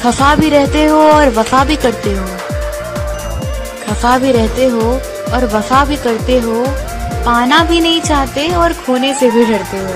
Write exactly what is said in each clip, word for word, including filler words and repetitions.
खफा भी रहते हो और वफा भी करते हो, खफा भी रहते हो और वफा भी करते हो, पाना भी नहीं चाहते और खोने से भी डरते हो।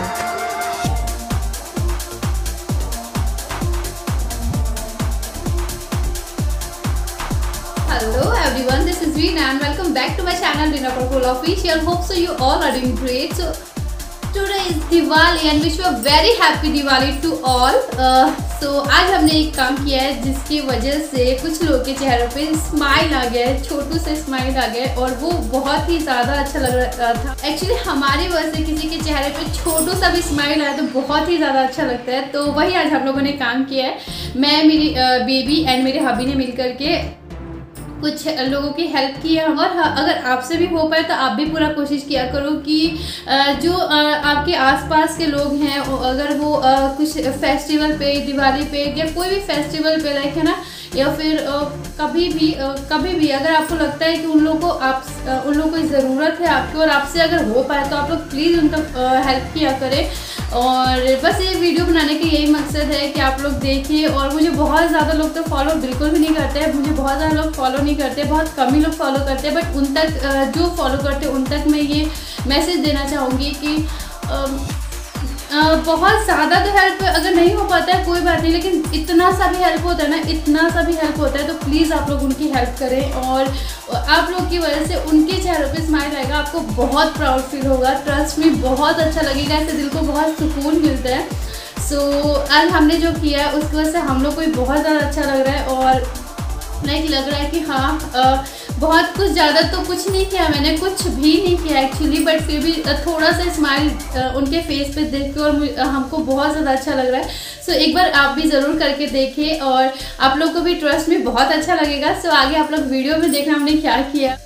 Hello everyone, this is Reena and welcome back to my channel Reena Purple Official. Hope so you all are doing great. So today is Diwali and wish you a very happy Diwali to all. Uh, so आज हमने एक काम किया है जिसकी वजह से कुछ लोगों के चेहरों पे स्माइल आ गया है, छोटू से स्माइल आ गया है और वो बहुत ही ज़्यादा अच्छा लग रहा था। एक्चुअली हमारी वजह से किसी के चेहरे पे छोटू सा भी स्माइल आया तो बहुत ही ज़्यादा अच्छा लगता है। तो वही आज हम लोगों ने काम किया है। मैं, मेरी बेबी एंड मेरे हबी ने मिल करके कुछ लोगों की हेल्प की है। और अगर आपसे भी हो पाए तो आप भी पूरा कोशिश किया करो कि जो आपके आसपास के लोग हैं अगर वो कुछ फेस्टिवल पे, दिवाली पे या कोई भी फेस्टिवल पे लाइक है ना, या फिर कभी भी कभी भी अगर आपको लगता है कि उन लोगों को आप उन लोगों को ज़रूरत है आपकी और आपसे अगर हो पाए तो आप लोग प्लीज़ उनका हेल्प किया करें। और बस ये वीडियो बनाने का यही मकसद है कि आप लोग देखिए। और मुझे बहुत ज़्यादा लोग तो फॉलो बिल्कुल भी नहीं करते हैं, मुझे बहुत ज़्यादा लोग फॉलो नहीं करते, बहुत कम ही लोग फॉलो करते हैं, बट उन तक जो फॉलो करते हैं उन तक मैं ये मैसेज देना चाहूँगी कि आ, बहुत ज़्यादा तो हेल्प अगर नहीं हो पाता है कोई बात नहीं, लेकिन इतना सा भी हेल्प होता है ना, इतना सा भी हेल्प होता है तो प्लीज़ आप लोग उनकी हेल्प करें। और आप लोग की वजह से उनके चेहरों पे स्माइल आएगा, आपको बहुत प्राउड फील होगा, ट्रस्ट में बहुत अच्छा लगेगा, इससे दिल को बहुत सुकून मिलता है। सो so, आज हमने जो किया है उसकी वजह से हम लोग को भी बहुत ज़्यादा अच्छा लग रहा है और लाइक लग रहा है कि हाँ आ, बहुत कुछ ज़्यादा तो कुछ नहीं किया मैंने, कुछ भी नहीं किया एक्चुअली, बट फिर भी थोड़ा सा स्माइल उनके फेस पे देख के और हमको बहुत ज़्यादा अच्छा लग रहा है। सो so, एक बार आप भी ज़रूर करके देखिए और आप लोग को भी ट्रस्ट में बहुत अच्छा लगेगा। सो so, आगे आप लोग वीडियो में देखना हमने क्या किया।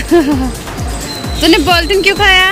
तूने पॉलिथीन क्यों खाया?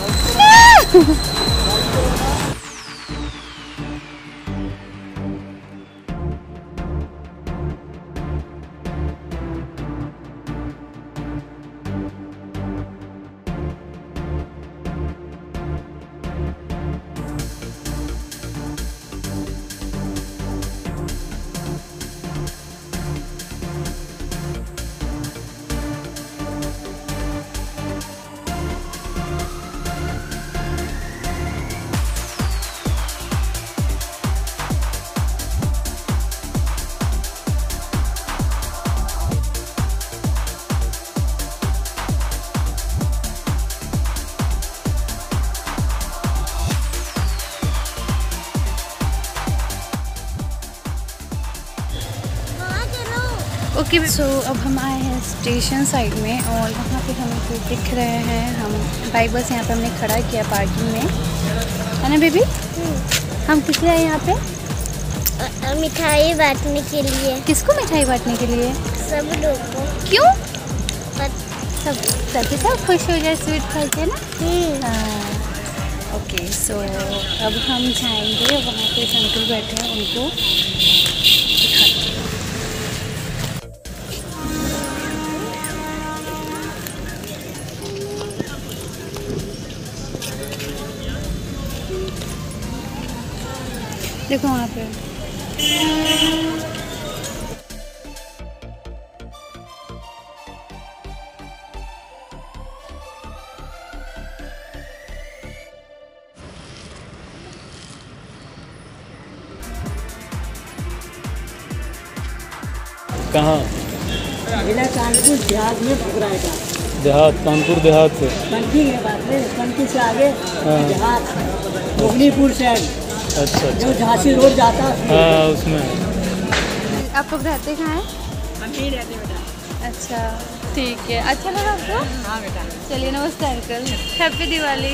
ओके okay, सो so, अब हम आए हैं स्टेशन साइड में और वहाँ पे हमें कोई दिख रहे हैं। हम बाइक बस यहाँ पे हमने खड़ा किया पार्किंग में, है ना बेबी? हम किस लिए आए यहाँ पे? मिठाई बांटने के लिए। किसको मिठाई बांटने के लिए? सब लोग को। क्यों? सब ताकि सब खुश हो जाए स्वीट खा के ना। ओके सो अब हम जाएंगे वहाँ पे अंकल बैठे हैं, उनको देखो वहाँ पे। कहाँ? जिला कानपुर देहात में पकड़ा था। देहात? कानपुर देहात से? पंकी के बाद में, पंकी से आगे देहात, मोगनीपुर साइड। अच्छा अच्छा, जो झांसी रोड जाता है हाँ उसमें। आप लोग रहते कहाँ हैं? हम ही रहते बेटा। अच्छा ठीक है, अच्छा लगा आपको? हाँ बेटा। चलिए नमस्ते अंकल, हैप्पी दिवाली।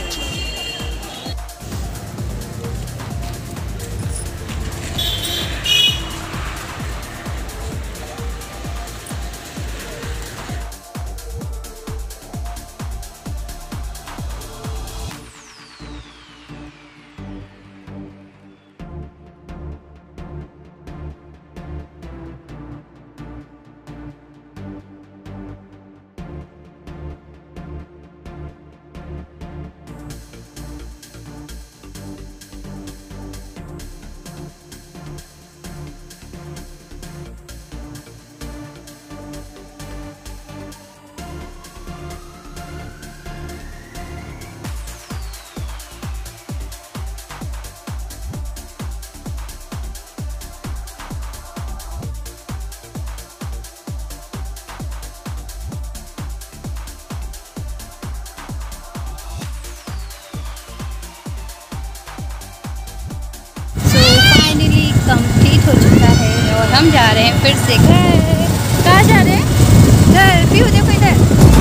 कंप्लीट हो चुका है और हम जा रहे हैं फिर से घर। कहाँ जा रहे हैं? घर। भी हो देखो इधर।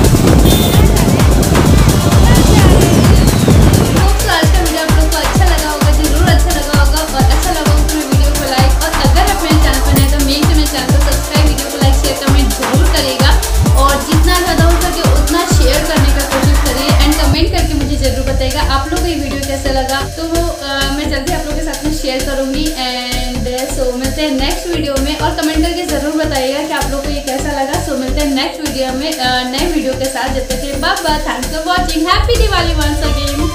आज का वीडियो आप लोग को अच्छा लगा होगा, जरूर अच्छा लगा होगा और अच्छा लगा हो तो वीडियो को लाइक, और अगर आप मेरे चैनल पर नए तो मेक श्योर मेरे चैनल को सब्सक्राइब, वीडियो को लाइक शेयर कमेंट जरूर करेगा और जितना ज़्यादा हो सके उतना शेयर करने का कोशिश करिए एंड कमेंट करके मुझे जरूर बताइएगा आप लोग को ये वीडियो कैसा लगा। तो आ, मैं जल्दी आप लोगों के साथ में शेयर करूँगी एंड सो मिलते हैं नेक्स्ट वीडियो में और कमेंट करके ज़रूर बताइएगा कि आप लोग को ये कैसा लगा। सो मिलते हैं नेक्स्ट वीडियो में नए वीडियो के साथ। जब तक के लिए bye bye, thanks for watching, happy Diwali once again.